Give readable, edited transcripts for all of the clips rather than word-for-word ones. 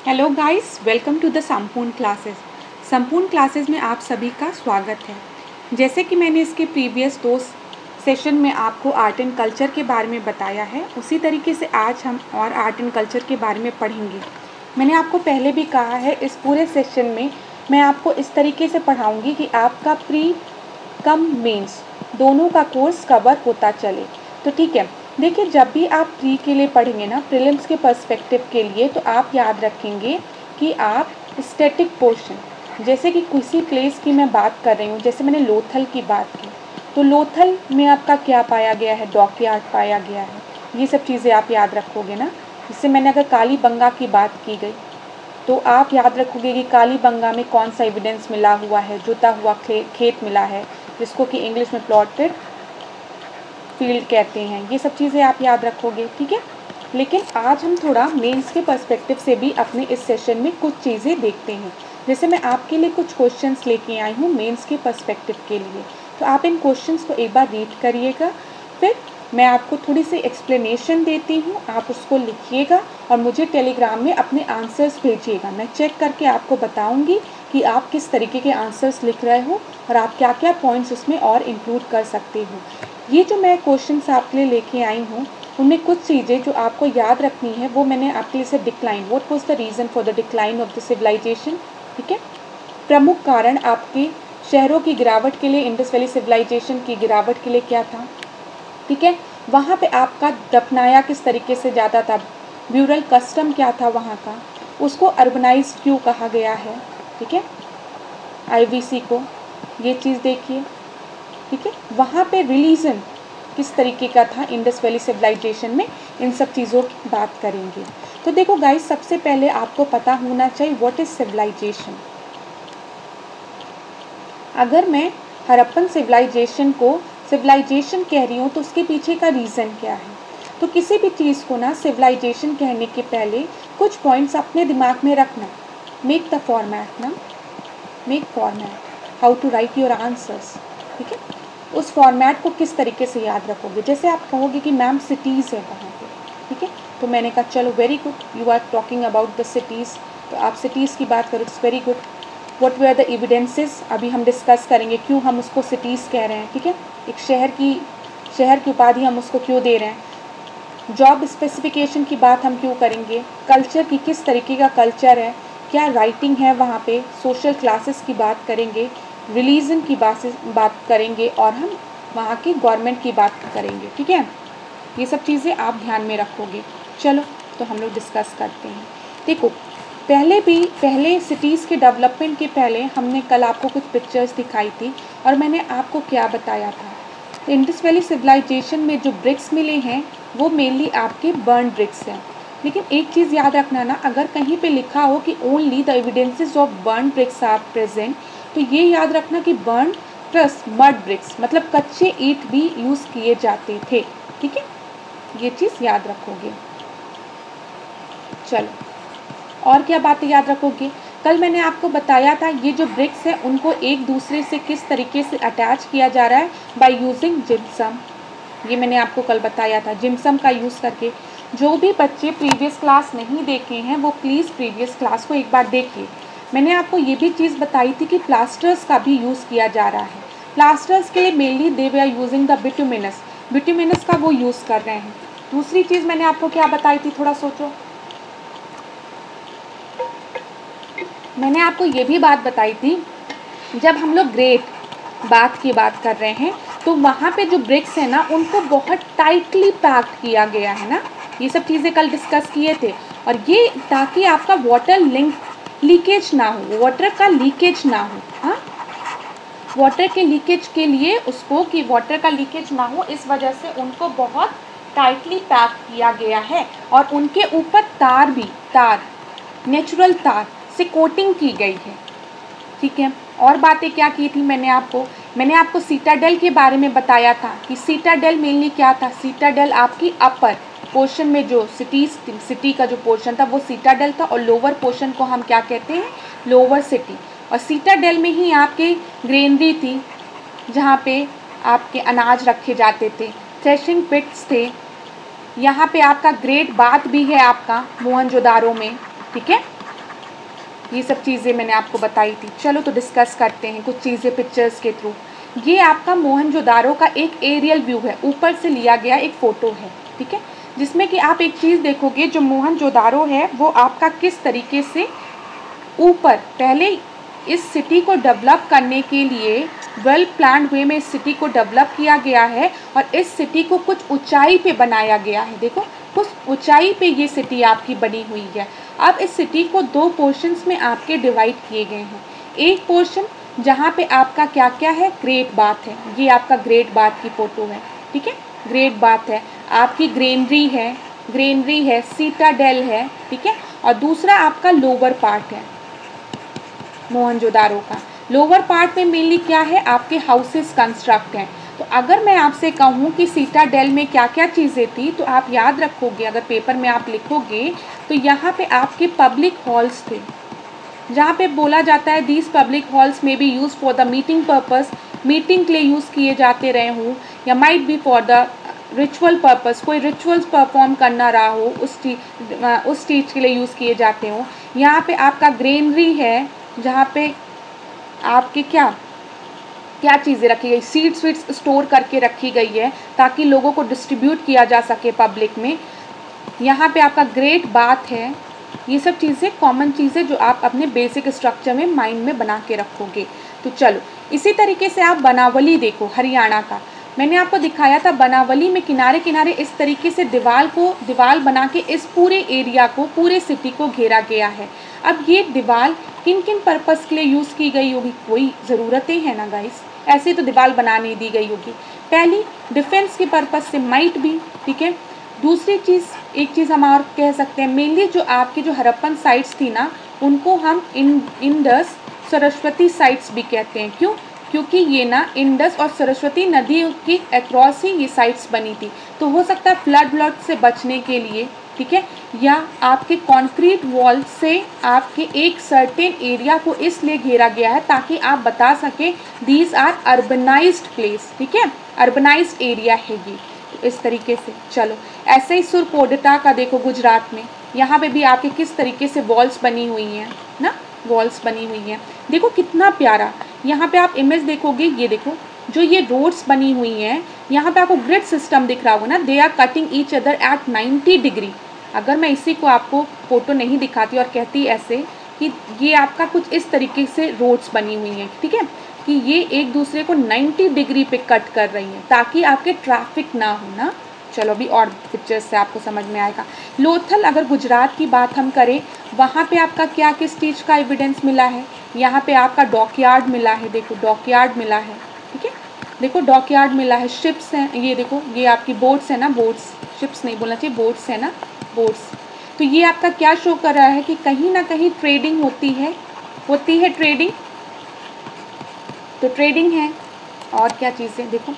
Hello guys, welcome to the Sampoorna classes. Sampoorna classes में आप सभी का स्वागत है। जैसे कि मैंने इसके प्रीवियस दो सेशन में आपको आर्ट एंड कल्चर के बारे में बताया है, उसी तरीके से आज हम और आर्ट एंड कल्चर के बारे में पढ़ेंगे। मैंने आपको पहले भी कहा है, इस पूरे सेशन में मैं आपको इस तरीके से पढ़ाऊँगी कि आपका प्री कम मेंस दोनों का कोर्स कवर होता चले। तो ठीक है, देखिए जब भी आप प्री के लिए पढ़ेंगे ना, प्रीलिम्स के पर्सपेक्टिव के लिए, तो आप याद रखेंगे कि आप स्टैटिक पोर्शन, जैसे कि किसी प्लेस की मैं बात कर रही हूँ, जैसे मैंने लोथल की बात की, तो लोथल में आपका क्या पाया गया है, डॉकयार्ड पाया गया है। ये सब चीज़ें आप याद रखोगे ना। जिससे मैंने अगर कालीबंगा की बात की गई तो आप याद रखोगे कि कालीबंगा में कौन सा एविडेंस मिला हुआ है, जुता हुआ खेत मिला है, जिसको कि इंग्लिश में प्लॉटेड फील्ड कहते हैं। ये सब चीज़ें आप याद रखोगे, ठीक है। लेकिन आज हम थोड़ा मेंस के पर्सपेक्टिव से भी अपने इस सेशन में कुछ चीज़ें देखते हैं। जैसे मैं आपके लिए कुछ क्वेश्चंस लेके आई हूँ मेंस के पर्सपेक्टिव के लिए, तो आप इन क्वेश्चंस को एक बार रीड करिएगा, फिर मैं आपको थोड़ी सी एक्सप्लेनेशन देती हूँ, आप उसको लिखिएगा और मुझे टेलीग्राम में अपने आंसर्स भेजिएगा। मैं चेक करके आपको बताऊँगी कि आप किस तरीके के आंसर्स लिख रहे हो और आप क्या क्या पॉइंट्स उसमें और इंक्लूड कर सकते हो। ये जो मैं क्वेश्चंस आपके लिए लेके आई हूँ, उनमें कुछ चीज़ें जो आपको याद रखनी है वो मैंने आपके लिए से decline, what was the reason for the decline of the civilization, ठीक है। प्रमुख कारण आपके शहरों की गिरावट के लिए, इंडस वैली सिविलाइजेशन की गिरावट के लिए क्या था, ठीक है। वहाँ पे आपका दफनाया किस तरीके से जाता था, ब्यूरल कस्टम क्या था वहाँ का, उसको अर्बनाइज्ड क्यों कहा गया है, ठीक है, आईवीसी को, ये चीज़ देखिए, ठीक है। वहाँ पे रिलीजन किस तरीके का था इंडस वैली सिविलाइजेशन में, इन सब चीज़ों की बात करेंगे। तो देखो गाइस, सबसे पहले आपको पता होना चाहिए व्हाट इज़ सिविलाइजेशन। अगर मैं हड़प्पन सिविलाइजेशन को सिविलाइजेशन कह रही हूँ तो उसके पीछे का रीज़न क्या है। तो किसी भी चीज़ को ना सिविलाइजेशन कहने के पहले कुछ पॉइंट्स अपने दिमाग में रखना। मेक द फॉर्मेट ना, make format, how to write your answers, ठीक है। उस फॉर्मेट को किस तरीके से याद रखोगे। जैसे आप कहोगे कि मैम सिटीज़ है वहाँ पे, ठीक है, तो मैंने कहा चलो very good, you are talking about the cities, तो आप सिटीज़ की बात करो, it's very good. What were the evidences, अभी हम डिस्कस करेंगे क्यों हम उसको सिटीज़ कह रहे हैं, ठीक है। एक शहर की उपाधि हम उसको क्यों दे रहे हैं। जॉब स्पेसिफिकेशन की बात हम क्यों करेंगे, कल्चर की किस तरीके का कल्चर है, क्या राइटिंग है वहाँ पे, सोशल क्लासेस की बात करेंगे, रिलीजन की बात करेंगे और हम वहाँ की गवर्नमेंट की बात करेंगे, ठीक है। ये सब चीज़ें आप ध्यान में रखोगे। चलो तो हम लोग डिस्कस करते हैं। देखो पहले सिटीज़ के डेवलपमेंट के पहले हमने कल आपको कुछ पिक्चर्स दिखाई थी और मैंने आपको क्या बताया था। तो इंडस वैली सिविलाइजेशन में जो ब्रिक्स मिले हैं वो मेनली आपके बर्न ब्रिक्स हैं। लेकिन एक चीज़ याद रखना ना, अगर कहीं पे लिखा हो कि only the evidences of burn bricks are present, तो ये याद रखना कि बर्न प्लस मड ब्रिक्स मतलब कच्चे ईंट भी यूज़ किए जाते थे, ठीक है। ये चीज़ याद रखोगे। चलो और क्या बातें याद रखोगे। कल मैंने आपको बताया था ये जो ब्रिक्स है उनको एक दूसरे से किस तरीके से अटैच किया जा रहा है, बाय यूजिंग जिप्सम। ये मैंने आपको कल बताया था, जिप्सम का यूज़ करके। जो भी बच्चे प्रीवियस क्लास नहीं देखे हैं वो प्लीज़ प्रीवियस क्लास को एक बार देखिए। मैंने आपको ये भी चीज़ बताई थी कि प्लास्टर्स का भी यूज़ किया जा रहा है। प्लास्टर्स के लिए mainly they were using the bituminous का वो यूज़ कर रहे हैं। दूसरी चीज़ मैंने आपको क्या बताई थी, थोड़ा सोचो। मैंने आपको ये भी बात बताई थी, जब हम लोग ग्रेट बाथ की बात कर रहे हैं तो वहाँ पे जो ब्रिक्स है ना उनको बहुत टाइटली पैक किया गया है ना। ये सब चीज़ें कल डिस्कस किए थे, और ये ताकि आपका वाटर लीकेज ना हो, वाटर का लीकेज ना हो। हाँ, वाटर के लीकेज के लिए उसको, कि वाटर का लीकेज ना हो, इस वजह से उनको बहुत टाइटली पैक किया गया है। और उनके ऊपर तार नेचुरल तार से कोटिंग की गई है, ठीक है। और बातें क्या की थी मैंने आपको सीटाडेल के बारे में बताया था कि सीटाडेल मेनली क्या था। सीटाडेल आपकी अपर पोर्शन में जो सिटी का जो पोर्शन था वो सीटाडेल था, और लोअर पोर्शन को हम क्या कहते हैं, लोअर सिटी। और सीटाडेल में ही आपके ग्रेनरी थी जहाँ पे आपके अनाज रखे जाते थे, थ्रेशिंग पिट्स थे। यहाँ पे आपका ग्रेट बाथ भी है आपका मोहनजोदारो में, ठीक है। ये सब चीज़ें मैंने आपको बताई थी। चलो तो डिस्कस करते हैं कुछ चीज़ें पिक्चर्स के थ्रू। ये आपका मोहनजोदारो का एक एरियल व्यू है, ऊपर से लिया गया एक फ़ोटो है, ठीक है, जिसमें कि आप एक चीज़ देखोगे, जो मोहनजोदारो है वो आपका किस तरीके से ऊपर, पहले इस सिटी को डेवलप करने के लिए वेल प्लान्ड वे में इस सिटी को डेवलप किया गया है और इस सिटी को कुछ ऊंचाई पे बनाया गया है। देखो कुछ ऊंचाई पे ये सिटी आपकी बनी हुई है। अब इस सिटी को दो पोर्शंस में आपके डिवाइड किए गए हैं। एक पोर्शन जहाँ पे आपका क्या क्या है, ग्रेट बाथ है, ये आपका ग्रेट बाथ की फ़ोटो है, ठीक है, ग्रेट बाथ है, आपकी ग्रेनरी है, सीटाडेल है, ठीक है, और दूसरा आपका लोअर पार्ट है मोहनजोदारो का। लोअर पार्ट में मेनली क्या है, आपके हाउसेस कंस्ट्रक्ट हैं। तो अगर मैं आपसे कहूँ कि सीटाडेल में क्या क्या चीज़ें थी, तो आप याद रखोगे, अगर पेपर में आप लिखोगे तो यहाँ पे आपके पब्लिक हॉल्स थे, जहाँ पे बोला जाता है दीज पब्लिक हॉल्स में be use for the meeting purpose, meeting के लिए यूज़ किए जाते रहे हों, या might be for the ritual purpose, कोई रिचुअल्स परफॉर्म करना रहा हो उस चीज़ के लिए यूज़ किए जाते हों। यहाँ पे आपका ग्रेनरी है, जहाँ पे आपके क्या क्या चीज़ें रखी गई, सीड्स वीड्स स्टोर करके रखी गई है ताकि लोगों को डिस्ट्रीब्यूट किया जा सके पब्लिक में। यहाँ पे आपका ग्रेट बाथ है। ये सब चीज़ें कॉमन चीज़ें जो आप अपने बेसिक स्ट्रक्चर में माइंड में बना के रखोगे। तो चलो इसी तरीके से आप बनावली देखो, हरियाणा का मैंने आपको दिखाया था। बनावली में किनारे किनारे इस तरीके से दीवार बना के इस पूरे एरिया को, पूरे सिटी को घेरा गया है। अब ये दीवार किन किन पर्पस के लिए यूज़ की गई होगी, कोई ज़रूरतें हैं ना गाइस, ऐसे तो दीवार बना नहीं दी गई होगी। पहली डिफेंस के पर्पस से माइट भी, ठीक है। दूसरी चीज़, एक चीज़ हम और कह सकते हैं, मेनली जो आपकी जो हड़प्पन साइट्स थी ना, उनको हम इंडस सरस्वती साइट्स भी कहते हैं। क्यों? क्योंकि ये ना इंडस और सरस्वती नदी की अक्रॉस ही ये साइट्स बनी थी। तो हो सकता है फ्लड से बचने के लिए, ठीक है, या आपके कंक्रीट वॉल से आपके एक सर्टेन एरिया को इसलिए घेरा गया है ताकि आप बता सकें दीज आर अर्बनाइज्ड प्लेस, ठीक है, अर्बनाइज्ड एरिया है ये। तो इस तरीके से चलो, ऐसे ही सुरकोटडा का देखो गुजरात में, यहाँ पे भी आपके किस तरीके से वॉल्स बनी हुई हैं ना, वॉल्स बनी हुई हैं। देखो कितना प्यारा, यहाँ पे आप इमेज देखोगे, ये देखो जो ये रोड्स बनी हुई हैं, यहाँ पे आपको ग्रिड सिस्टम दिख रहा होगा ना, they are cutting each other at 90 degree. अगर मैं इसी को आपको फ़ोटो नहीं दिखाती और कहती ऐसे कि ये आपका कुछ इस तरीके से रोड्स बनी हुई हैं, ठीक है, कि ये एक दूसरे को 90 डिग्री पे कट कर रही हैं ताकि आपके ट्रैफिक ना हो ना। चलो अभी और पिक्चर्स से आपको समझ में आएगा। लोथल, अगर गुजरात की बात हम करें, वहाँ पे आपका क्या किस चीज़ का एविडेंस मिला है, यहाँ पे आपका डॉकयार्ड मिला है। देखो डॉकयार्ड मिला है, ठीक है, देखो डॉकयार्ड मिला है, शिप्स हैं, ये देखो ये आपकी बोट्स है ना, बोट्स, शिप्स नहीं बोलना चाहिए, बोट्स है ना, बोट्स। तो ये आपका क्या शो कर रहा है कि कहीं ना कहीं ट्रेडिंग होती है ट्रेडिंग, तो ट्रेडिंग है। और क्या चीज़ें देखो,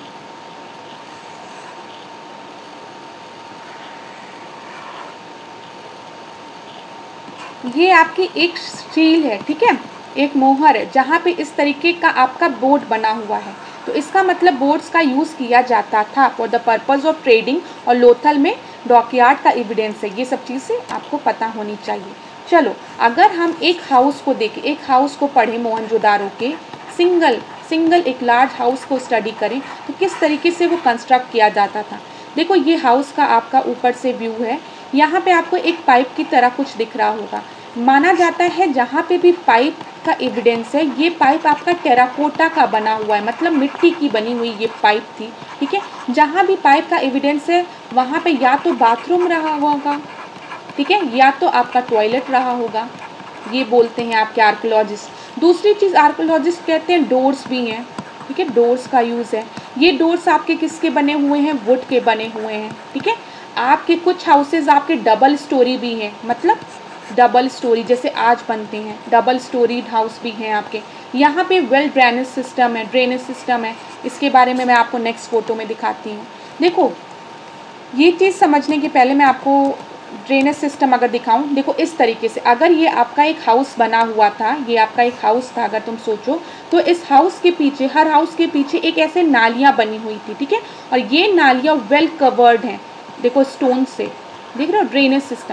ये आपकी एक स्टील है, ठीक है, एक मोहर है, जहाँ पे इस तरीके का आपका बोर्ड बना हुआ है। तो इसका मतलब बोर्ड्स का यूज़ किया जाता था for the purpose of trading, और लोथल में डॉकयार्ड का एविडेंस है। ये सब चीज़ें आपको पता होनी चाहिए। चलो अगर हम एक हाउस को देखें, एक हाउस को पढ़ें मोहनजोदारो के, सिंगल एक लार्ज हाउस को स्टडी करें तो किस तरीके से वो कंस्ट्रक्ट किया जाता था। देखो ये हाउस का आपका ऊपर से व्यू है, यहाँ पे आपको एक पाइप की तरह कुछ दिख रहा होगा। माना जाता है जहाँ पे भी पाइप का एविडेंस है, ये पाइप आपका टेराकोटा का बना हुआ है, मतलब मिट्टी की बनी हुई ये पाइप थी, ठीक है। जहाँ भी पाइप का एविडेंस है वहाँ पे या तो बाथरूम रहा होगा, ठीक है, या तो आपका टॉयलेट रहा होगा, ये बोलते हैं आपके आर्कियोलॉजिस्ट। दूसरी चीज़ आर्कियोलॉजिस्ट कहते हैं डोर्स भी हैं, ठीक है, डोर्स का यूज़ है। ये डोर्स आपके किसके बने हुए हैं, वुड के बने हुए हैं, ठीक है। आपके कुछ हाउसेज आपके डबल स्टोरी भी हैं, मतलब डबल स्टोरी जैसे आज बनते हैं, डबल स्टोरीड हाउस भी हैं आपके। यहाँ पे वेल ड्रेनेज सिस्टम है, इसके बारे में मैं आपको नेक्स्ट फ़ोटो में दिखाती हूँ। देखो ये चीज़ समझने के पहले मैं आपको ड्रेनेज सिस्टम अगर दिखाऊं, देखो इस तरीके से, अगर ये आपका एक हाउस बना हुआ था, ये आपका एक हाउस था, अगर तुम सोचो तो इस हाउस के पीछे, हर हाउस के पीछे एक ऐसे नालियाँ बनी हुई थी, ठीक है, और ये नालियाँ वेल कवर्ड हैं, देखो स्टोन से, देख रहे हो ड्रेनेज सिस्टम।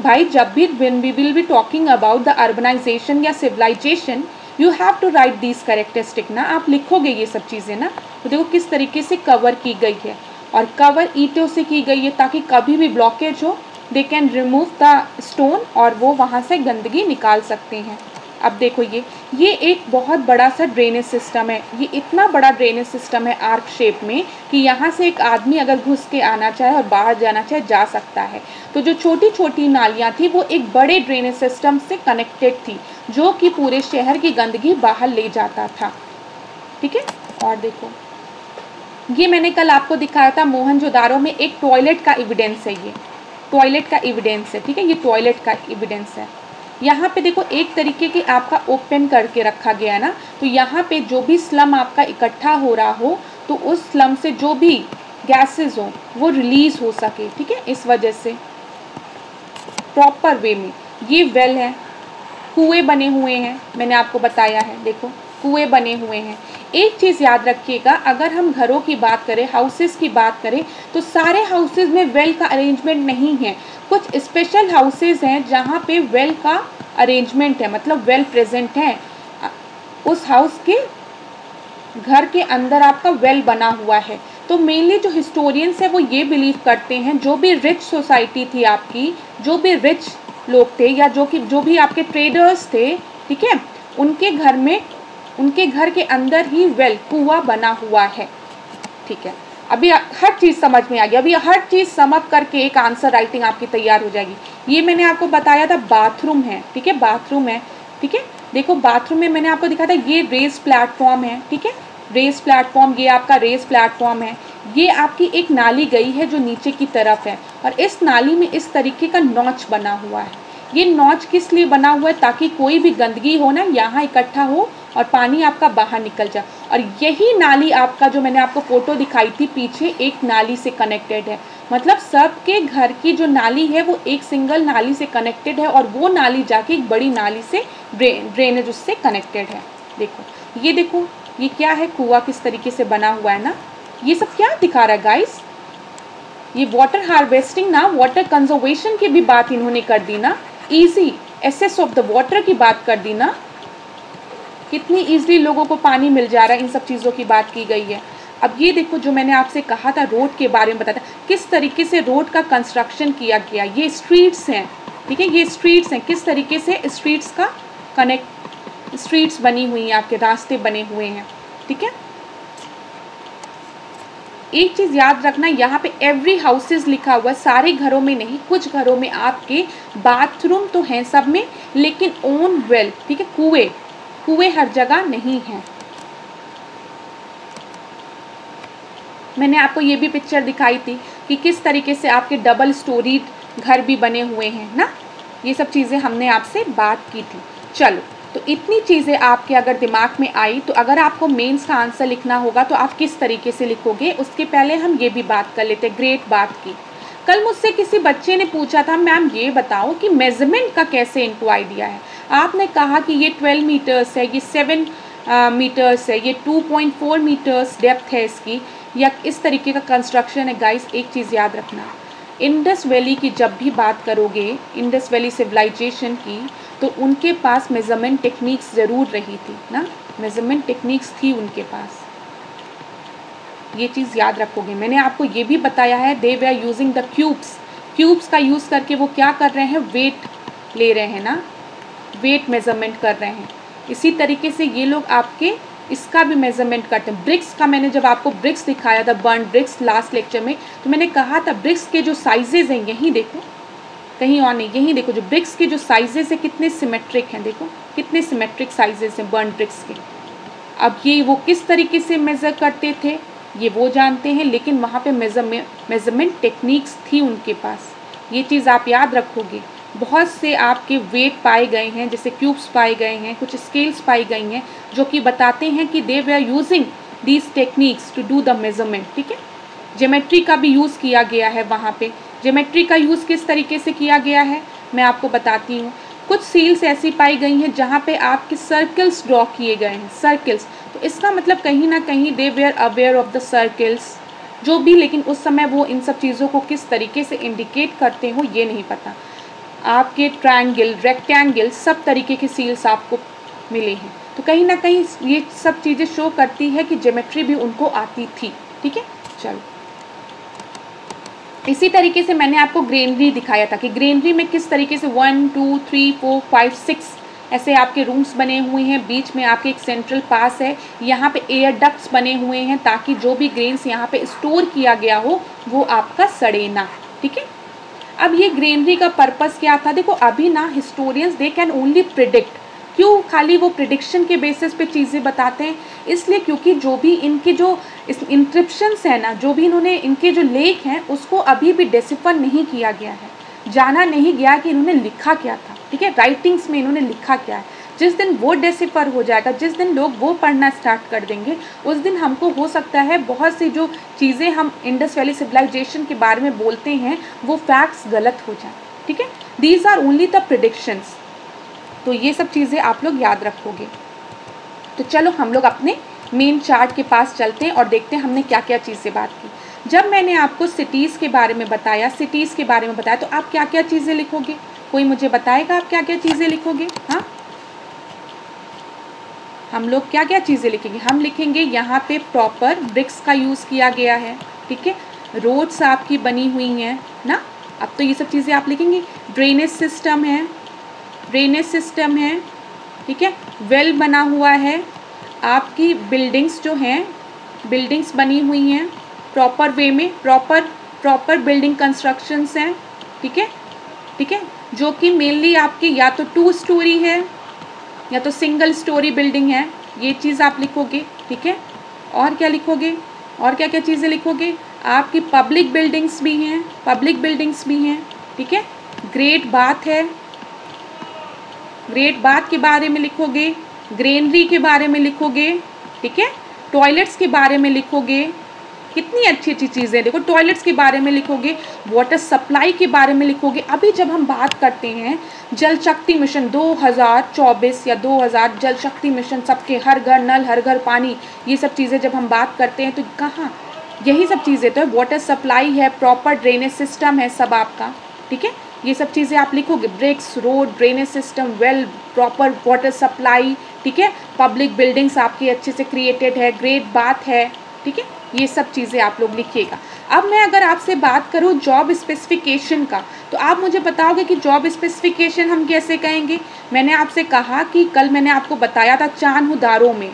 भाई जब भी when we will be talking about the urbanization या civilization, you have to write these characteristic ना, आप लिखोगे ये सब चीज़ें ना। तो देखो किस तरीके से कवर की गई है, और कवर ईंटों से की गई है ताकि कभी भी ब्लॉकेज हो they can remove the stone और वो वहाँ से गंदगी निकाल सकते हैं। अब देखो ये एक बहुत बड़ा सा ड्रेनेज सिस्टम है। ये इतना बड़ा ड्रेनेज सिस्टम है आर्क शेप में कि यहाँ से एक आदमी अगर घुस के आना चाहे और बाहर जाना चाहे जा सकता है। तो जो छोटी छोटी नालियाँ थी वो एक बड़े ड्रेनेज सिस्टम से कनेक्टेड थी जो कि पूरे शहर की गंदगी बाहर ले जाता था। ठीक है, और देखो ये मैंने कल आपको दिखाया था मोहनजोदारो में एक टॉयलेट का एविडेंस है। ये टॉयलेट का एविडेंस है। ठीक है, ये टॉयलेट का एविडेंस है। यहाँ पे देखो एक तरीके के आपका ओपन करके रखा गया है ना, तो यहाँ पे जो भी स्लम आपका इकट्ठा हो रहा हो तो उस स्लम से जो भी गैसेस हो वो रिलीज हो सके। ठीक है, इस वजह से प्रॉपर वे में ये वेल है, कुएं बने हुए हैं, मैंने आपको बताया है। देखो कुएं बने हुए हैं। एक चीज़ याद रखिएगा, अगर हम घरों की बात करें, हाउसेस की बात करें, तो सारे हाउसेस में वेल का अरेंजमेंट नहीं है। कुछ स्पेशल हाउसेस हैं जहाँ पे वेल का अरेंजमेंट है, मतलब वेल प्रेजेंट है। उस हाउस के घर के अंदर आपका वेल बना हुआ है। तो मेनली जो हिस्टोरियंस है वो ये बिलीव करते हैं, जो भी रिच सोसाइटी थी आपकी, जो भी रिच लोग थे या जो भी आपके ट्रेडर्स थे, ठीक है, उनके घर में, उनके घर के अंदर ही वेल कुआं बना हुआ है। ठीक है, अभी हर चीज़ समझ में आ गई। अभी हर चीज़ समझ करके एक आंसर राइटिंग आपकी तैयार हो जाएगी। ये मैंने आपको बताया था बाथरूम है। ठीक है, बाथरूम है। ठीक है, देखो बाथरूम में मैंने आपको दिखाया था ये रेस प्लेटफॉर्म है। ठीक है, रेस प्लेटफॉर्म, ये आपका रेस प्लेटफॉर्म है। ये आपकी एक नाली गई है जो नीचे की तरफ है, और इस नाली में इस तरीके का नॉच बना हुआ है। ये नॉच किस लिए बना हुआ है? ताकि कोई भी गंदगी हो ना यहाँ इकट्ठा हो और पानी आपका बाहर निकल जाए। और यही नाली आपका, जो मैंने आपको फोटो दिखाई थी पीछे, एक नाली से कनेक्टेड है। मतलब सबके घर की जो नाली है वो एक सिंगल नाली से कनेक्टेड है, और वो नाली जाके एक बड़ी नाली से ड्रेनेज उससे कनेक्टेड है। देखो ये क्या है, कुआं किस तरीके से बना हुआ है ना। ये सब क्या दिखा रहा है गाइस? ये वाटर हार्वेस्टिंग ना, वाटर कंजर्वेशन की भी बात इन्होंने कर दी ना, easy access of the water की बात कर दी ना। कितनी ईजिली लोगों को पानी मिल जा रहा है, इन सब चीज़ों की बात की गई है। अब ये देखो जो मैंने आपसे कहा था रोड के बारे में बताया, किस तरीके से रोड का कंस्ट्रक्शन किया गया। ये स्ट्रीट्स हैं, ठीक है, ये स्ट्रीट्स हैं, किस तरीके से स्ट्रीट्स का स्ट्रीट्स बनी हुई हैं, आपके रास्ते बने हुए हैं। ठीक है, एक चीज़ याद रखना, यहाँ पे एवरी हाउसेज लिखा हुआ है, सारे घरों में नहीं, कुछ घरों में आपके बाथरूम तो हैं सब में, लेकिन ओन वेल, ठीक है, कुएं हर जगह नहीं हैं। मैंने आपको ये भी पिक्चर दिखाई थी कि किस तरीके से आपके डबल स्टोरीड घर भी बने हुए हैं ना। ये सब चीज़ें हमने आपसे बात की थी। चलो, तो इतनी चीज़ें आपके अगर दिमाग में आई, तो अगर आपको मेंस का आंसर लिखना होगा तो आप किस तरीके से लिखोगे, उसके पहले हम ये भी बात कर लेते हैं। ग्रेट बात की, कल मुझसे किसी बच्चे ने पूछा था, मैम ये बताओ कि मेजरमेंट का कैसे इनको आइडिया है। आपने कहा कि ये 12 मीटर्स है, ये 7 मीटर्स है, ये 2.4 मीटर्स डेप्थ है इसकी, या इस तरीके का कंस्ट्रक्शन है। गाइस एक चीज़ याद रखना, इंडस वैली की जब भी बात करोगे, इंडस वैली सिविलाइजेशन की, तो उनके पास मेजरमेंट टेक्निक्स ज़रूर रही थी ना, मेजरमेंट टेक्निक्स थी उनके पास। ये चीज़ याद रखोगे। मैंने आपको ये भी बताया है, they were using the cubes का यूज़ करके वो क्या कर रहे हैं, वेट ले रहे हैं ना, वेट मेजरमेंट कर रहे हैं। इसी तरीके से ये लोग आपके इसका भी मेजरमेंट करते हैं। ब्रिक्स का मैंने जब आपको ब्रिक्स दिखाया था, बर्न ब्रिक्स लास्ट लेक्चर में, तो मैंने कहा था ब्रिक्स के जो साइजेज हैं, यहीं देखो, कहीं और नहीं, यहीं देखो, जो ब्रिक्स के जो साइजेस हैं कितने सिमेट्रिक हैं। देखो कितने सिमेट्रिक साइजेस हैं बर्न ब्रिक्स के। अब ये वो किस तरीके से मेज़र करते थे ये वो जानते हैं, लेकिन वहाँ पे मेजरमेंट टेक्निक्स थी उनके पास। ये चीज़ आप याद रखोगे। बहुत से आपके वेट पाए गए हैं, जैसे क्यूब्स पाए गए हैं, कुछ स्केल्स पाई गई हैं, जो कि बताते हैं कि they were using these techniques to do the measurement. ठीक है, ज्योमेट्री का भी यूज़ किया गया है वहाँ पे। ज्योमेट्री का यूज़ किस तरीके से किया गया है मैं आपको बताती हूँ। कुछ सील्स ऐसी पाई गई हैं जहाँ पे आपके सर्कल्स ड्रॉ किए गए हैं, सर्कल्स। तो इसका मतलब कहीं ना कहीं they were aware of the circles, जो भी, लेकिन उस समय वो इन सब चीज़ों को किस तरीके से इंडिकेट करते हो ये नहीं पता। आपके ट्रायंगल, रेक्टेंगल, सब तरीके के सील्स आपको मिले हैं। तो कहीं ना कहीं ये सब चीज़ें शो करती है कि ज्योमेट्री भी उनको आती थी। ठीक है, चलो इसी तरीके से मैंने आपको ग्रेनरी दिखाया था कि ग्रेनरी में किस तरीके से 1 2 3 4 5 6 ऐसे आपके रूम्स बने हुए हैं। बीच में आपके एक सेंट्रल पास है, यहाँ पे एयर डक्ट्स बने हुए हैं ताकि जो भी ग्रेन्स यहाँ पे स्टोर किया गया हो वो आपका सड़े ना। ठीक है, अब ये ग्रेनरी का पर्पस क्या था? देखो अभी ना historians they can only predict. क्यों खाली वो प्रिडिक्शन के बेसिस पे चीज़ें बताते हैं? इसलिए क्योंकि जो भी इनके जो इंस्क्रिप्शंस हैं ना, जो भी इन्होंने इनके जो लेख हैं उसको अभी भी डिसिफर नहीं किया गया है, जाना नहीं गया कि इन्होंने लिखा क्या था। ठीक है, राइटिंग्स में इन्होंने लिखा क्या है। जिस दिन वो डिसिफर हो जाएगा, जिस दिन लोग वो पढ़ना स्टार्ट कर देंगे, उस दिन हमको हो सकता है बहुत सी जो चीज़ें हम इंडस वैली सिविलाइजेशन के बारे में बोलते हैं वो फैक्ट्स गलत हो जाए। ठीक है, these are only the predictions. तो ये सब चीज़ें आप लोग याद रखोगे। तो चलो हम लोग अपने मेन चार्ट के पास चलते हैं और देखते हैं हमने क्या क्या चीज़ें बात की। जब मैंने आपको सिटीज़ के बारे में बताया, सिटीज़ के बारे में बताया, तो आप क्या क्या चीज़ें लिखोगे? कोई मुझे बताएगा आप क्या क्या चीज़ें लिखोगे? हाँ, हम लोग क्या क्या चीज़ें लिखेंगे? हम लिखेंगे यहाँ पे प्रॉपर ब्रिक्स का यूज़ किया गया है। ठीक है, रोड्स आपकी बनी हुई हैं ना। अब तो ये सब चीज़ें आप लिखेंगे। ड्रेनेज सिस्टम है, ड्रेनेज सिस्टम है। ठीक है, वेल बना हुआ है। आपकी बिल्डिंग्स जो हैं, बिल्डिंग्स बनी हुई हैं प्रॉपर वे में, प्रॉपर बिल्डिंग कंस्ट्रक्शंस हैं। ठीक है, ठीक है, जो कि मेनली आपकी या तो 2 स्टोरी है या तो सिंगल स्टोरी बिल्डिंग है। ये चीज़ आप लिखोगे। ठीक है, और क्या लिखोगे? और क्या क्या चीज़ें लिखोगे? आपकी पब्लिक बिल्डिंग्स भी हैं, पब्लिक बिल्डिंग्स भी हैं। ठीक है, ग्रेट बाथ है, ग्रेट बाथ के बारे में लिखोगे, ग्रेनरी के बारे में लिखोगे। ठीक है, टॉयलेट्स के बारे में लिखोगे। कितनी अच्छी अच्छी चीज़ें, देखो टॉयलेट्स के बारे में लिखोगे, वाटर सप्लाई के बारे में लिखोगे। अभी जब हम बात करते हैं जल शक्ति मिशन 2024 या 2000 जल शक्ति मिशन, सबके हर घर नल, हर घर पानी, ये सब चीज़ें जब हम बात करते हैं तो कहाँ यही सब चीज़ें तो है। वाटर सप्लाई है, प्रॉपर ड्रेनेज सिस्टम है सब आपका। ठीक है, ये सब चीज़ें आप लिखोगे। Bricks, road, drainage system, well, proper water supply. ठीक है, पब्लिक बिल्डिंग्स आपकी अच्छे से क्रिएटेड है, ग्रेट बाथ है। ठीक है, ये सब चीज़ें आप लोग लिखिएगा। अब मैं अगर आपसे बात करूँ जॉब स्पेसिफिकेशन का, तो आप मुझे बताओगे कि जॉब स्पेसिफिकेशन हम कैसे कहेंगे? मैंने आपसे कहा कि कल मैंने आपको बताया था चान्हुदारों में,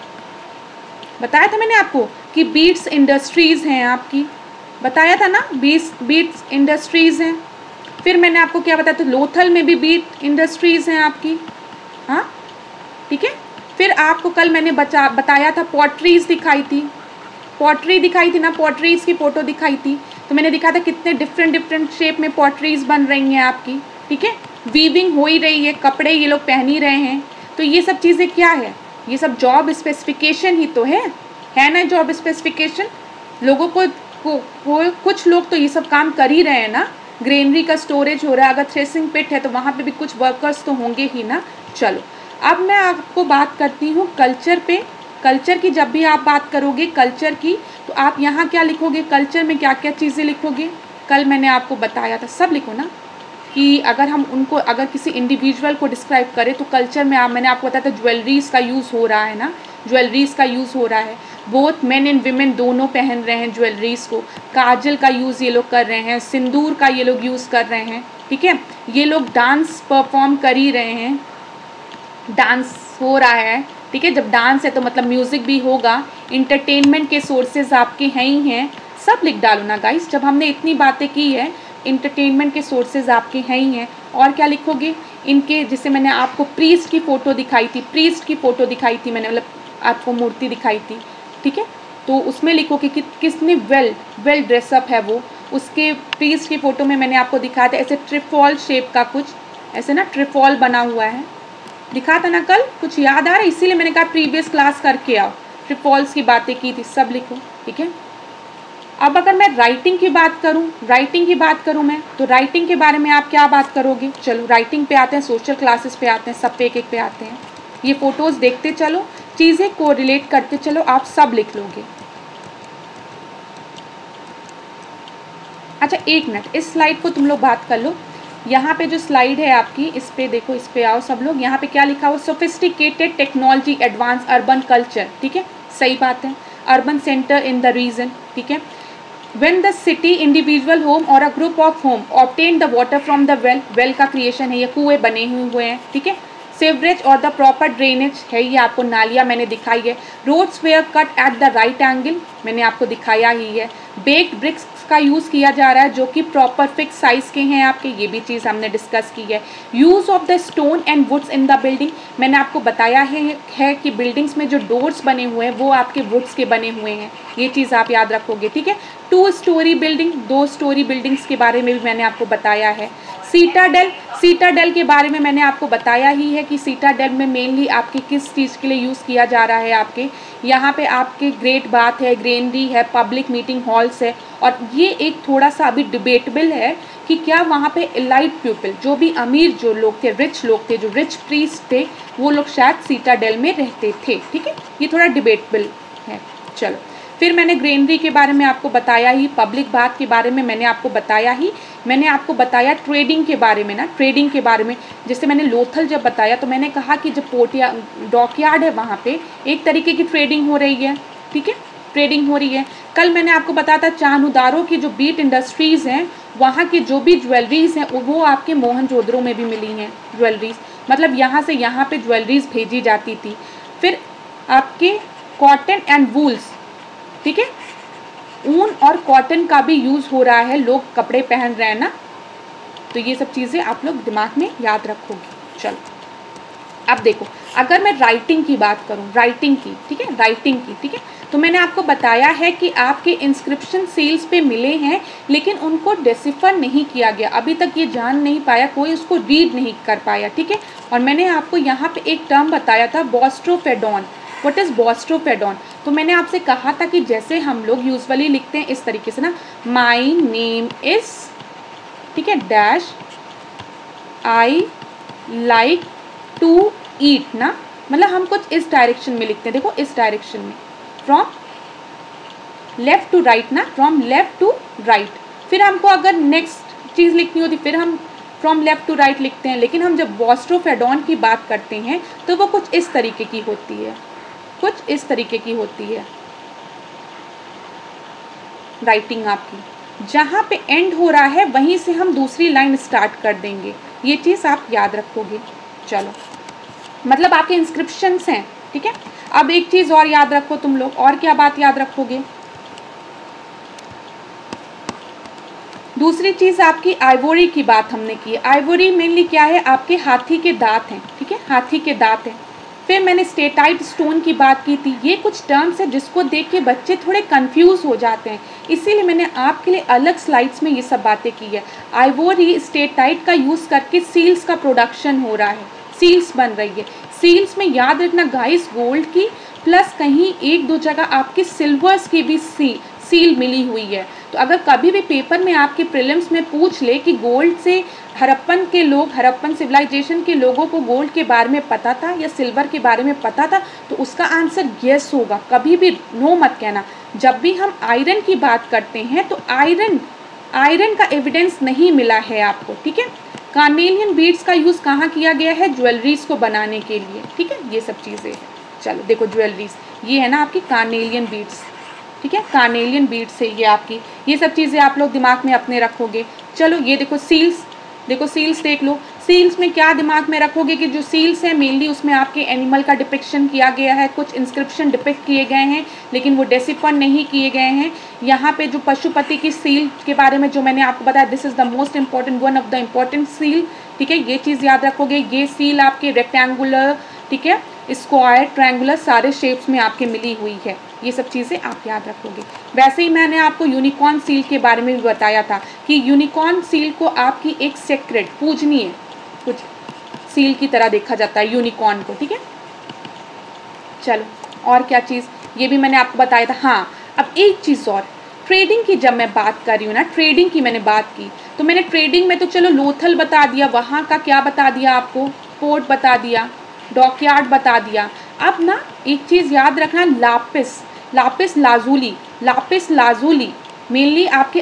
बताया था मैंने आपको कि बीट्स इंडस्ट्रीज़ हैं आपकी, बताया था ना, बीट्स इंडस्ट्रीज़ हैं। फिर मैंने आपको क्या बताया, तो लोथल में भी बीट इंडस्ट्रीज़ हैं आपकी। हाँ, ठीक है, फिर आपको कल मैंने बताया था पॉटरीज़ दिखाई थी, पॉटरी दिखाई थी ना, पॉटरीज़ की फ़ोटो दिखाई थी। तो मैंने दिखाया था कितने डिफरेंट शेप में पॉटरीज़ बन रही हैं आपकी। ठीक है, वीविंग हो ही रही है, कपड़े ये लोग पहन ही रहे हैं। तो ये सब चीज़ें क्या है? ये सब जॉब स्पेसिफिकेशन ही तो है ना। जॉब स्पेसिफिकेशन लोगों को कुछ लोग तो ये सब काम कर ही रहे हैं ना। ग्रेनरी का स्टोरेज हो रहा है, अगर थ्रेसिंग पिट है तो वहाँ पे भी कुछ वर्कर्स तो होंगे ही ना। चलो अब मैं आपको बात करती हूँ कल्चर पे। कल्चर की जब भी आप बात करोगे कल्चर की, तो आप यहाँ क्या लिखोगे? कल्चर में क्या क्या चीज़ें लिखोगे? कल मैंने आपको बताया था, सब लिखो ना, कि अगर हम उनको, अगर किसी इंडिविजुअल को डिस्क्राइब करें तो कल्चर में मैंने आपको बताया था ज्वेलरीज़ का यूज़ हो रहा है ना, ज्वेलरीज़ का यूज़ हो रहा है। बोथ मेन एंड विमेन दोनों पहन रहे हैं ज्वेलरीज़ को। काजल का यूज़ ये लोग कर रहे हैं, सिंदूर का ये लोग यूज़ कर रहे हैं। ठीक है, ये लोग डांस परफॉर्म कर ही रहे हैं, डांस हो रहा है। ठीक है, जब डांस है तो मतलब म्यूज़िक भी होगा, इंटरटेनमेंट के सोर्सेज आपके हैं ही हैं। सब लिख डालो ना गाइस, जब हमने इतनी बातें की है, इंटरटेनमेंट के सोर्सेज आपके हैं ही हैं। और क्या लिखोगे? इनके, जैसे मैंने आपको प्रीस्ट की फ़ोटो दिखाई थी, प्रीस्ट की फ़ोटो दिखाई थी मैंने, मतलब आपको मूर्ति दिखाई थी। ठीक है, तो उसमें लिखोगे कि किसने वेल ड्रेसअप है वो। उसके प्रीस्ट की फ़ोटो में मैंने आपको दिखाया था ऐसे ट्रिफॉल शेप का, कुछ ऐसे ना ट्रिफॉल बना हुआ है, दिखा था ना कल, कुछ याद आ रहा है? इसीलिए मैंने कहा प्रीवियस क्लास करके आओ, ट्रिफॉल्स की बातें की थी, सब लिखो। ठीक है, अब अगर मैं राइटिंग की बात करूं मैं, तो राइटिंग के बारे में आप क्या बात करोगे? चलो राइटिंग पे आते हैं, सोशल क्लासेस पे आते हैं, सब पे एक एक पे आते हैं। ये फ़ोटोज़ देखते चलो, चीज़ें को रिलेट करते चलो, आप सब लिख लोगे। अच्छा एक मिनट, इस स्लाइड को तुम लोग बात कर लो। यहाँ पे जो स्लाइड है आपकी, इस पे देखो, इस पे आओ सब लोग। यहाँ पे क्या लिखा हुआ, sophisticated technology advance urban culture, ठीक है, सही बात है, urban centre in the region, ठीक है। When the city, individual home or a group of home obtain the water from the well, well का क्रिएशन है, ये कुएं बने हुए हैं, ठीक है। सेवरेज और द प्रॉपर ड्रेनेज है, ये आपको नालियाँ मैंने दिखाई है। Roads were cut at the right angle, मैंने आपको दिखाया ही है। बेक्ड ब्रिक्स का यूज़ किया जा रहा है जो कि प्रॉपर फिक्स साइज़ के हैं आपके, ये भी चीज़ हमने डिस्कस की है। Use of the stone and woods in the building, मैंने आपको बताया है कि बिल्डिंग्स में जो डोर्स बने हुए हैं वो आपके वुड्स के बने हुए हैं, ये चीज़ आप याद रखोगे, ठीक है। 2 स्टोरी बिल्डिंग, 2 स्टोरी बिल्डिंग्स के बारे में भी मैंने आपको बताया है। सीटाडेल, सीटाडेल के बारे में मैंने आपको बताया ही है कि सीटाडेल में मेनली आपके किस चीज़ के लिए यूज़ किया जा रहा है। आपके यहाँ पे आपके ग्रेट बाथ है, ग्रेनरी है, पब्लिक मीटिंग हॉल्स है। और ये एक थोड़ा सा अभी डिबेटेबल है कि क्या वहाँ पे एलाइट पीपल, जो भी अमीर जो लोग थे, रिच लोग थे, जो रिच प्रीस्ट थे, वो लोग शायद सीटाडेल में रहते थे, ठीक है, ये थोड़ा डिबेटेबल है। चलो, फिर मैंने ग्रेनरी के बारे में आपको बताया ही, पब्लिक बाथ के बारे में मैंने आपको बताया ही, मैंने आपको बताया ट्रेडिंग के बारे में ना, ट्रेडिंग के बारे में। जैसे मैंने लोथल जब बताया तो मैंने कहा कि जब पोर्टिया डॉकयार्ड है वहाँ पे एक तरीके की ट्रेडिंग हो रही है, ठीक है, ट्रेडिंग हो रही है। कल मैंने आपको बताया था चाहनुदारों की जो बीट इंडस्ट्रीज़ हैं, वहाँ की जो भी ज्वेलरीज़ हैं वो आपके मोहनजोदड़ो में भी मिली हैं ज्वेलरीज़, मतलब यहाँ से यहाँ पे ज्वेलरीज़ भेजी जाती थी। फिर आपके कॉटन एंड वूल्स, ठीक है, ऊन और कॉटन का भी यूज़ हो रहा है, लोग कपड़े पहन रहे हैं ना, तो ये सब चीज़ें आप लोग दिमाग में याद रखोगे। चलो, अब देखो, अगर मैं राइटिंग की बात करूँ, राइटिंग की, ठीक है, राइटिंग की, ठीक है, तो मैंने आपको बताया है कि आपके इंस्क्रिप्शन सील्स पे मिले हैं लेकिन उनको डेसिफर नहीं किया गया, अभी तक ये जान नहीं पाया, कोई उसको रीड नहीं कर पाया, ठीक है। और मैंने आपको यहाँ पे एक टर्म बताया था, बोस्ट्रोफेडॉन। What is बोस्ट्रोफेडॉन? तो मैंने आपसे कहा था कि जैसे हम लोग यूजुअली लिखते हैं इस तरीके से ना, माई नेम इज़, ठीक है, dash I like to eat ना, मतलब हम कुछ इस डायरेक्शन में लिखते हैं, देखो इस डायरेक्शन में, फ्रॉम लेफ्ट टू राइट ना, फ्रॉम लेफ्ट टू राइट। फिर हमको अगर नेक्स्ट चीज़ लिखनी होती फिर हम फ्रॉम लेफ्ट टू राइट लिखते हैं, लेकिन हम जब बोस्ट्रोफेडॉन की बात करते हैं तो वो कुछ इस तरीके की होती है, कुछ इस तरीके की होती है राइटिंग आपकी, जहाँ पे एंड हो रहा है वहीं से हम दूसरी लाइन स्टार्ट कर देंगे, ये चीज़ आप याद रखोगे। चलो, मतलब आपके इंस्क्रिप्शंस हैं, ठीक है। अब एक चीज़ और याद रखो तुम लोग, और क्या बात याद रखोगे, दूसरी चीज़ आपकी आइवोरी की बात हमने की। आइवोरी मेनली क्या है, आपके हाथी के दांत हैं, ठीक है, हाथी के दांत हैं। फिर मैंने स्टेटाइट स्टोन की बात की थी, ये कुछ टर्म्स है जिसको देख के बच्चे थोड़े कंफ्यूज हो जाते हैं, इसीलिए मैंने आपके लिए अलग स्लाइड्स में ये सब बातें की है। आइवोरी स्टेटाइट का यूज़ करके सील्स का प्रोडक्शन हो रहा है, सील्स बन रही है। सील्स में याद रखना गाइस, गोल्ड की प्लस कहीं एक दो जगह आपके सिल्वर्स की भी सील मिली हुई है। तो अगर कभी भी पेपर में आपके प्रीलिम्स में पूछ ले कि गोल्ड से हड़प्पन के लोग, हड़प्पन सिविलाइजेशन के लोगों को गोल्ड के बारे में पता था या सिल्वर के बारे में पता था, तो उसका आंसर येस होगा, कभी भी नो मत कहना। जब भी हम आयरन की बात करते हैं तो आयरन का एविडेंस नहीं मिला है आपको, ठीक है। कार्नेलियन बीड्स का यूज़ कहाँ किया गया है, ज्वेलरीज को बनाने के लिए, ठीक है, ये सब चीज़ें। चलो देखो, ज्वेलरीज ये है ना आपकी कार्नेलियन बीड्स, ठीक है, कार्नेलियन बीड्स है ये आपकी, ये सब चीज़ें आप लोग दिमाग में अपने रखोगे। चलो ये देखो सील्स, देखो सील्स देख लो, सील्स में क्या दिमाग में रखोगे कि जो सील्स हैं मेनली उसमें आपके एनिमल का डिपिक्शन किया गया है, कुछ इंस्क्रिप्शन डिपिक्ट किए गए हैं लेकिन वो डेसिफर नहीं किए गए हैं। यहाँ पे जो पशुपति की सील के बारे में जो मैंने आपको बताया, this is the most important, one of the important seal, ठीक है, ये चीज़ याद रखोगे। ये सील आपके रेक्टेंगुलर, ठीक है, स्क्वायर, ट्रायंगुलर सारे शेप्स में आपके मिली हुई है, ये सब चीज़ें आप याद रखोगे। वैसे ही मैंने आपको यूनिकॉर्न सील के बारे में भी बताया था कि यूनिकॉर्न सील को आपकी एक सेक्रेट, पूजनीय कुछ सील की तरह देखा जाता है यूनिकॉर्न को, ठीक है। चलो और क्या चीज़, ये भी मैंने आपको बताया था। हाँ, अब एक चीज़ और, ट्रेडिंग की जब मैं बात कर रही हूँ ना, ट्रेडिंग की मैंने बात की, तो मैंने ट्रेडिंग में तो चलो लोथल बता दिया, वहाँ का क्या बता दिया आपको, पोर्ट बता दिया, डॉकयार्ड बता दिया। अब ना एक चीज़ याद रखना, lapis lazuli, lapis lazuli, mainly आपके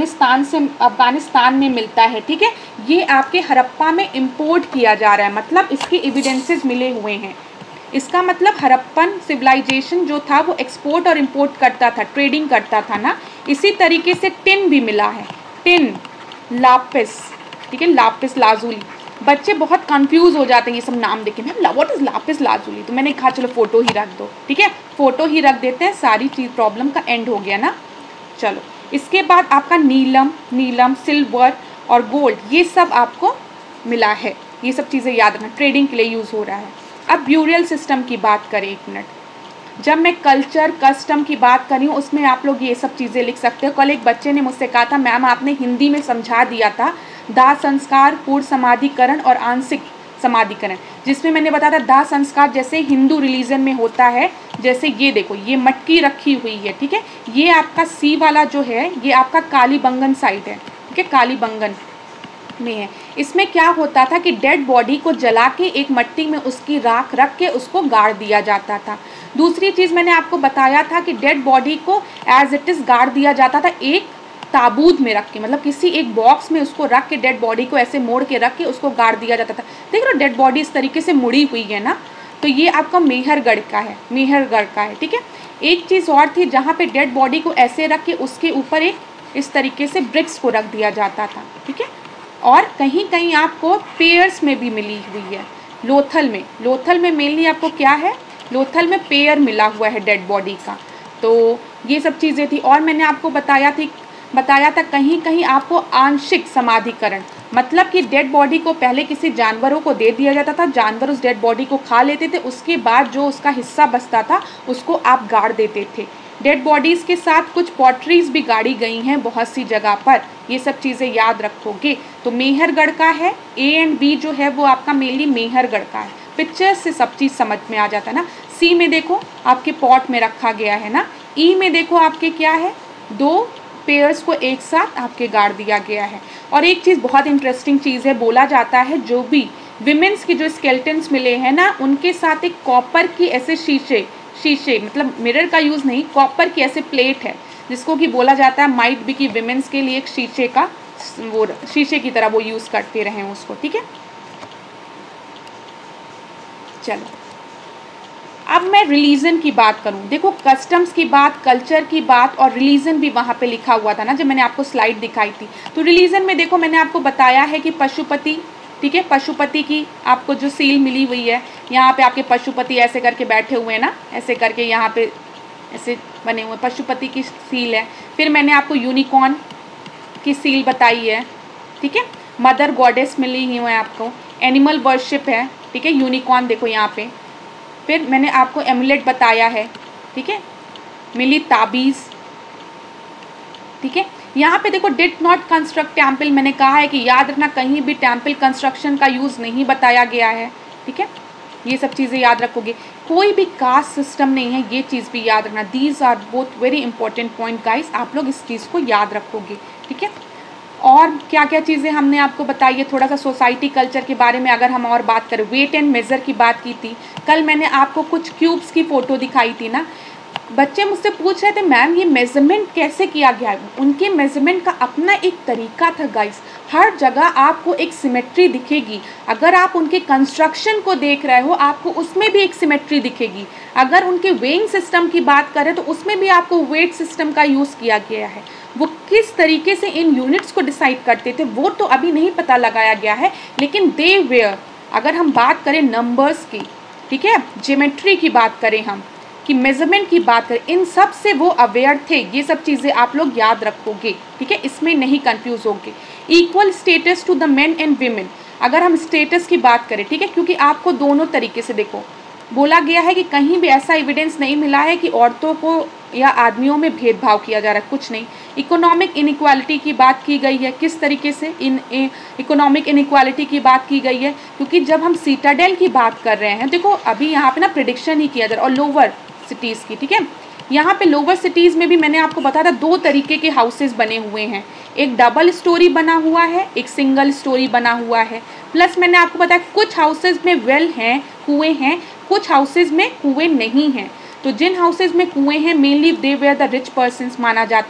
अफगानिस्तान में मिलता है, ठीक है। ये आपके हड़प्पा में इंपोर्ट किया जा रहा है, मतलब इसके एविडेंसेस मिले हुए हैं। इसका मतलब हड़प्पन सिविलाइजेशन जो था वो एक्सपोर्ट और इंपोर्ट करता था, ट्रेडिंग करता था ना। इसी तरीके से टिन भी मिला है, टिन, लापिस, ठीक है, लापिस लाजुली। बच्चे बहुत कंफ्यूज हो जाते हैं ये सब नाम देख के, ma'am what is lapis lazuli. तो मैंने कहा चलो फोटो ही रख दो, ठीक है, फोटो ही रख देते हैं, सारी चीज़ प्रॉब्लम का एंड हो गया ना। चलो, इसके बाद आपका नीलम, सिल्वर और गोल्ड, ये सब आपको मिला है। ये सब चीज़ें याद रखना, ट्रेडिंग के लिए यूज़ हो रहा है। अब ब्यूरियल सिस्टम की बात करें, एक मिनट, जब मैं कल्चर कस्टम की बात कर रही हूँ उसमें आप लोग ये सब चीज़ें लिख सकते हो। कल एक बच्चे ने मुझसे कहा था मैम आपने हिंदी में समझा दिया था दाह संस्कार, पूर्ण समाधिकरण और आंशिक समाधिकरण, जिसमें मैंने बताया था दाह संस्कार जैसे हिंदू रिलीजन में होता है। जैसे ये देखो, ये मटकी रखी हुई है, ठीक है, ये आपका सी वाला जो है ये आपका कालीबंगन साइट है, ठीक है, कालीबंगन में है। इसमें क्या होता था कि डेड बॉडी को जला के एक मट्टी में उसकी राख रख के उसको गाड़ दिया जाता था। दूसरी चीज़ मैंने आपको बताया था कि डेड बॉडी को एज इट इज़ गाड़ दिया जाता था एक ताबूत में रख के, मतलब किसी एक बॉक्स में उसको रख के डेड बॉडी को ऐसे मोड़ के रख के उसको गाड़ दिया जाता था। देख रहे हो डेड बॉडी इस तरीके से मुड़ी हुई है ना, तो ये आपका मेहरगढ़ का है, ठीक है। एक चीज़ और थी जहाँ पे डेड बॉडी को ऐसे रख के उसके ऊपर एक इस तरीके से ब्रिक्स को रख दिया जाता था, ठीक है। और कहीं कहीं आपको पेयर्स में भी मिली हुई है। लोथल में मेनली आपको क्या है, लोथल में पेयर मिला हुआ है डेड बॉडी का। तो ये सब चीज़ें थी। और मैंने आपको बताया था कहीं कहीं आपको आंशिक समाधिकरण, मतलब कि डेड बॉडी को पहले किसी जानवरों को दे दिया जाता था, जानवर उस डेड बॉडी को खा लेते थे, उसके बाद जो उसका हिस्सा बचता था उसको आप गाड़ देते थे। डेड बॉडीज़ के साथ कुछ पॉटरीज भी गाड़ी गई हैं बहुत सी जगह पर, ये सब चीज़ें याद रखोगे। तो मेहरगढ़ का है, ए एंड बी जो है वो आपका मेनली मेहरगढ़ का है। पिक्चर्स से सब चीज़ समझ में आ जाता है ना। सी में देखो आपके पॉट में रखा गया है ना। ई में देखो आपके क्या है, दो पेयर्स को एक साथ आपके गाड़ दिया गया है। और एक चीज़ बहुत इंटरेस्टिंग चीज़ है, बोला जाता है जो भी विमेंस की जो स्केलेटन्स मिले हैं ना उनके साथ एक कॉपर की ऐसे शीशे मतलब मिरर का यूज़ नहीं, कॉपर की ऐसे प्लेट है जिसको कि बोला जाता है माइट भी कि विमेंस के लिए एक शीशे की तरह वो यूज़ करते रहें उसको, ठीक है। चलो, अब मैं रिलीजन की बात करूं। देखो कस्टम्स की बात, कल्चर की बात और रिलीजन भी वहाँ पे लिखा हुआ था ना जब मैंने आपको स्लाइड दिखाई थी। तो रिलीजन में देखो मैंने आपको बताया है कि पशुपति, ठीक है, पशुपति की आपको जो सील मिली हुई है, यहाँ पे आपके पशुपति ऐसे करके बैठे हुए हैं ना, ऐसे करके यहाँ पे ऐसे बने हुए पशुपति की सील है। फिर मैंने आपको यूनिकॉर्न की सील बताई है, ठीक है। मदर गॉडेस मिली हुई है आपको, एनिमल वर्शिप है, ठीक है, यूनिकॉर्न देखो यहाँ पे। फिर मैंने आपको एमुलेट बताया है, ठीक है, मिली ताबीज़, ठीक है। यहाँ पे देखो डिड नॉट कंस्ट्रक्ट टेम्पल, मैंने कहा है कि याद रखना कहीं भी टेम्पल कंस्ट्रक्शन का यूज़ नहीं बताया गया है, ठीक है। ये सब चीज़ें याद रखोगे। कोई भी कास्ट सिस्टम नहीं है, ये चीज़ भी याद रखना। These are both very important point guys, आप लोग इस चीज़ को याद रखोगे, ठीक है। और क्या क्या चीज़ें हमने आपको बताई है, थोड़ा सा सोसाइटी कल्चर के बारे में अगर हम और बात करें, वेट एंड मेज़र की बात की थी। कल मैंने आपको कुछ क्यूब्स की फ़ोटो दिखाई थी ना, बच्चे मुझसे पूछ रहे थे मैम ये मेज़रमेंट कैसे किया गया है। उनके मेज़रमेंट का अपना एक तरीका था गाइस, हर जगह आपको एक सिमेट्री दिखेगी। अगर आप उनके कंस्ट्रक्शन को देख रहे हो आपको उसमें भी एक सिमेट्री दिखेगी। अगर उनके वेइंग सिस्टम की बात करें तो उसमें भी आपको वेट सिस्टम का यूज़ किया गया है। वो किस तरीके से इन यूनिट्स को डिसाइड करते थे वो तो अभी नहीं पता लगाया गया है, लेकिन दे वेयर, अगर हम बात करें नंबर्स की, ठीक है, ज्योमेट्री की बात करें हम, कि मेजरमेंट की बात करें, इन सब से वो अवेयर थे। ये सब चीज़ें आप लोग याद रखोगे, ठीक है, इसमें नहीं कंफ्यूज होगे। Equal status to the men and women, अगर हम स्टेटस की बात करें, ठीक है, क्योंकि आपको दोनों तरीके से देखो बोला गया है कि कहीं भी ऐसा एविडेंस नहीं मिला है कि औरतों को या आदमियों में भेदभाव किया जा रहा है, कुछ नहीं। इकोनॉमिक इनइक्वालिटी की बात की गई है, किस तरीके से इकोनॉमिक इनइक्वालिटी की बात की गई है, क्योंकि जब हम सीटाडेल की बात कर रहे हैं, देखो अभी यहाँ पे ना प्रिडिक्शन ही किया जा रहा है, और लोअर सिटीज़ की, ठीक है, यहाँ पे लोअर सिटीज़ में भी मैंने आपको बताया था दो तरीके के हाउसेस बने हुए हैं, एक डबल स्टोरी बना हुआ है, एक सिंगल स्टोरी बना हुआ है। प्लस मैंने आपको बताया कुछ हाउसेज में वेल हैं, कुएँ हैं, कुछ हाउसेज में कुएँ नहीं हैं। तो जिन हाउसेज में कुएँ हैं mainly they were the rich persons माना जाता है।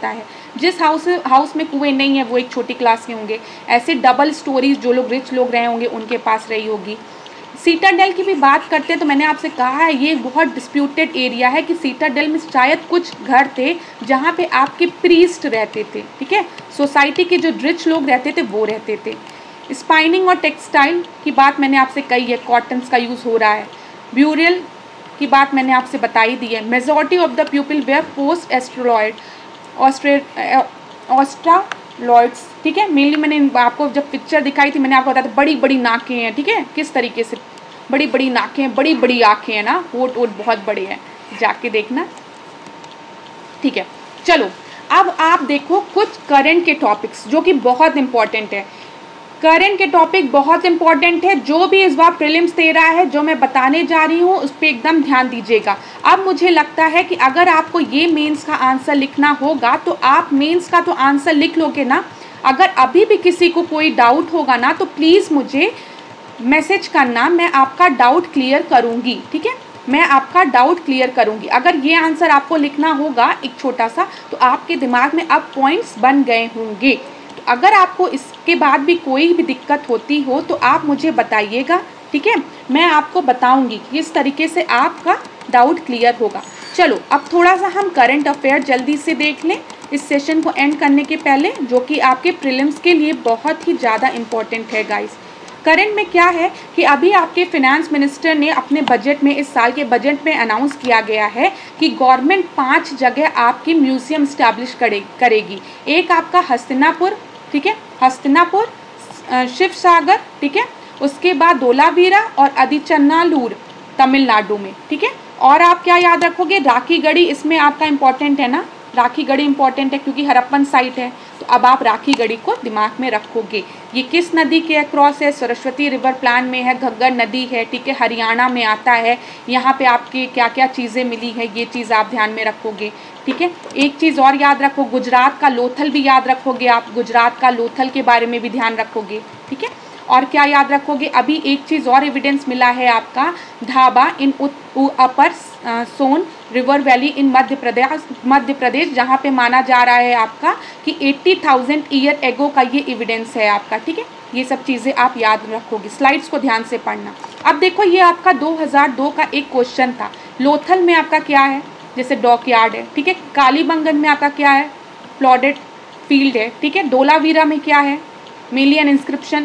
जिस हाउस में कुएं नहीं है वो एक छोटी क्लास के होंगे। ऐसे डबल स्टोरीज जो लोग रिच लोग रहे होंगे उनके पास रही होगी। सीटाडेल की भी बात करते हैं तो मैंने आपसे कहा है ये बहुत डिस्प्यूटेड एरिया है कि सीटाडेल में शायद कुछ घर थे जहाँ पे आपके प्रीस्ट रहते थे, ठीक है, सोसाइटी के जो रिच लोग रहते थे वो रहते थे। स्पाइनिंग और टेक्सटाइल की बात मैंने आपसे कही है, कॉटन्स का यूज़ हो रहा है। ब्यूरियल की बात मैंने आपसे बताई दी है। Majority of the people were post australoid australoids, ठीक है। मेनली मैंने आपको जब पिक्चर दिखाई थी मैंने आपको बताया था बड़ी बड़ी नाकें हैं, ठीक है, किस तरीके से बड़ी बड़ी नाकें हैं, बड़ी बड़ी आँखें हैं ना, होठ बहुत बड़े हैं, जाके देखना, ठीक है। चलो अब आप देखो कुछ करंट के टॉपिक्स जो कि बहुत इंपॉर्टेंट है। करंट के टॉपिक बहुत इंपॉर्टेंट है, जो भी इस बार प्रीलिम्स दे रहा है जो मैं बताने जा रही हूँ उस पर एकदम ध्यान दीजिएगा। अब मुझे लगता है कि अगर आपको ये मेंस का आंसर लिखना होगा तो आप मेंस का तो आंसर लिख लोगे ना। अगर अभी भी किसी को कोई डाउट होगा ना तो प्लीज़ मुझे मैसेज करना, मैं आपका डाउट क्लियर करूँगी, ठीक है, मैं आपका डाउट क्लियर करूँगी। अगर ये आंसर आपको लिखना होगा एक छोटा सा तो आपके दिमाग में अब पॉइंट्स बन गए होंगे। अगर आपको इसके बाद भी कोई भी दिक्कत होती हो तो आप मुझे बताइएगा, ठीक है, मैं आपको बताऊंगी कि इस तरीके से आपका डाउट क्लियर होगा। चलो अब थोड़ा सा हम करंट अफेयर जल्दी से देख लें इस सेशन को एंड करने के पहले, जो कि आपके प्रीलिम्स के लिए बहुत ही ज़्यादा इम्पोर्टेंट है गाइस। करंट में क्या है कि अभी आपके फिनेंस मिनिस्टर ने अपने बजट में, इस साल के बजट में अनाउंस किया गया है कि गवर्नमेंट 5 जगह आपकी म्यूज़ियम इस्टेब्लिश करेगी। एक आपका हस्तिनापुर, ठीक है, हस्तिनापुर, शिव सागर, ठीक है, उसके बाद धोलावीरा और आदिचन्नालूर तमिलनाडु में, ठीक है। और आप क्या याद रखोगे, राखीगढ़ी, इसमें आपका इम्पोर्टेंट है ना, राखीगढ़ी इम्पोर्टेंट है क्योंकि हड़प्पन साइट है, तो अब आप राखीगढ़ी को दिमाग में रखोगे। ये किस नदी के अक्रॉस है, सरस्वती रिवर प्लान में है, घग्गर नदी है, ठीक है, हरियाणा में आता है। यहाँ पे आपकी क्या क्या चीज़ें मिली है ये चीज़ आप ध्यान में रखोगे, ठीक है। एक चीज़ और याद रखो, गुजरात का लोथल भी याद रखोगे आप, गुजरात का लोथल के बारे में भी ध्यान रखोगे, ठीक है। और क्या याद रखोगे, अभी एक चीज़ और एविडेंस मिला है आपका, Dhaba in upper Son river valley in Madhya Pradesh, जहाँ पे माना जा रहा है आपका कि 80,000 ईयर एगो का ये एविडेंस है आपका, ठीक है। ये सब चीज़ें आप याद रखोगे, स्लाइड्स को ध्यान से पढ़ना। अब देखो ये आपका 2002 का एक क्वेश्चन था, लोथल में आपका क्या है, जैसे डॉकयार्ड है, ठीक है, कालीबंगन में आपका क्या है, प्लॉडेड फील्ड है, ठीक है, धोलावीरा में क्या है, million inscription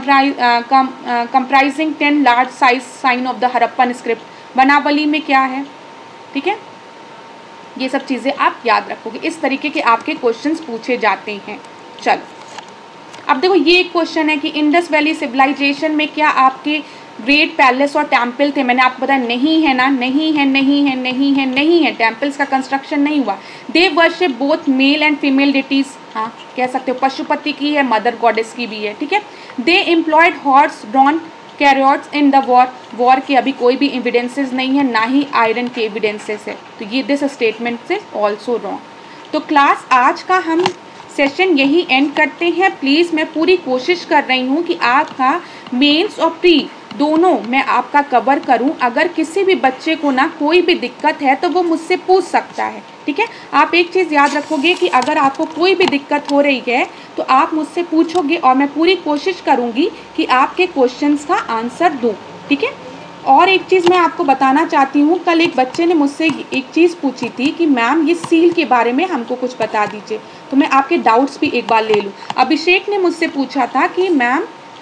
comprising 10 large size sign of the Harappan script, Banawali में क्या है, ठीक है। ये सब चीज़ें आप याद रखोगे, इस तरीके के आपके क्वेश्चंस पूछे जाते हैं। चलो अब देखो ये एक क्वेश्चन है कि इंडस वैली सिविलाइजेशन में क्या आपके ग्रेट पैलेस और टेम्पल थे, मैंने आपको बताया नहीं है ना, नहीं है, नहीं है, नहीं है, नहीं है, टेम्पल्स का कंस्ट्रक्शन नहीं हुआ। They worship both male and female deities, हाँ कह सकते हो, पशुपति की है, मदर गॉडेस की भी है, ठीक है। They employed horse drawn carriers in the war के अभी कोई भी एविडेंसेस नहीं है, ना ही आयरन के एविडेंसेस है, तो ये this statement is also wrong. तो क्लास आज का हम सेशन यही एंड करते हैं। प्लीज़ मैं पूरी कोशिश कर रही हूँ कि आपका मेंस और प्री दोनों मैं आपका कवर करूं। अगर किसी भी बच्चे को ना कोई भी दिक्कत है तो वो मुझसे पूछ सकता है, ठीक है। आप एक चीज़ याद रखोगे कि अगर आपको कोई भी दिक्कत हो रही है तो आप मुझसे पूछोगे और मैं पूरी कोशिश करूंगी कि आपके क्वेश्चंस का आंसर दूं, ठीक है। और एक चीज़ मैं आपको बताना चाहती हूँ, कल एक बच्चे ने मुझसे एक चीज़ पूछी थी कि मैम ये सील के बारे में हमको कुछ बता दीजिए, तो मैं आपके डाउट्स भी एक बार ले लूँ। अभिषेक ने मुझसे पूछा था कि मैम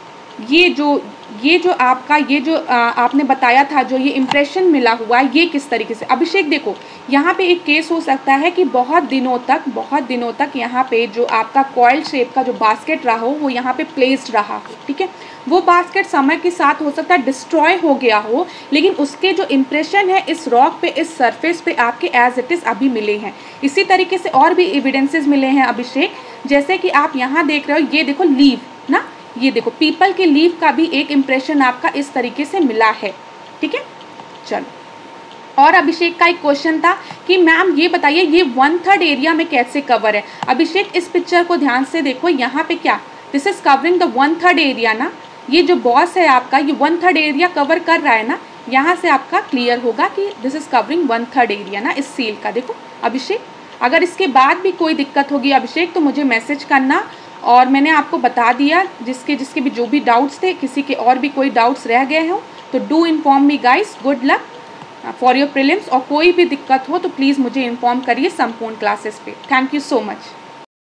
ये जो आपका आपने बताया था, जो ये इम्प्रेशन मिला हुआ है ये किस तरीके से। अभिषेक देखो यहाँ पे एक केस हो सकता है कि बहुत दिनों तक यहाँ पे जो आपका कॉइल शेप का जो बास्केट रहा हो वो यहाँ पे प्लेस्ड रहा हो, ठीक है। वो बास्केट समय के साथ हो सकता है डिस्ट्रॉय हो गया हो, लेकिन उसके जो इम्प्रेशन है इस रॉक पे, इस सरफेस पे आपके एज इट इज़ अभी मिले हैं। इसी तरीके से और भी एविडेंसेस मिले हैं अभिषेक, जैसे कि आप यहाँ देख रहे हो, ये देखो लीव ना, ये देखो पीपल के लीव का भी एक इम्प्रेशन आपका इस तरीके से मिला है, ठीक है। चलो और अभिषेक का एक क्वेश्चन था कि मैम ये बताइए ये 1/3 एरिया में कैसे कवर है। अभिषेक इस पिक्चर को ध्यान से देखो, यहाँ पे क्या, this is covering the 1/3 area ना, ये जो बॉस है आपका ये 1/3 एरिया कवर कर रहा है ना, यहाँ से आपका क्लियर होगा कि दिस इज कवरिंग 1/3 एरिया ना इस सील का। देखो अभिषेक, अगर इसके बाद भी कोई दिक्कत होगी अभिषेक तो मुझे मैसेज करना। और मैंने आपको बता दिया जिसके जिसके भी जो भी डाउट्स थे, किसी के और भी कोई डाउट्स रह गए हों तो do inform me guys. Good luck for your prelims. और कोई भी दिक्कत हो तो प्लीज़ मुझे इन्फॉर्म करिए संपूर्ण क्लासेस पे। Thank you so much.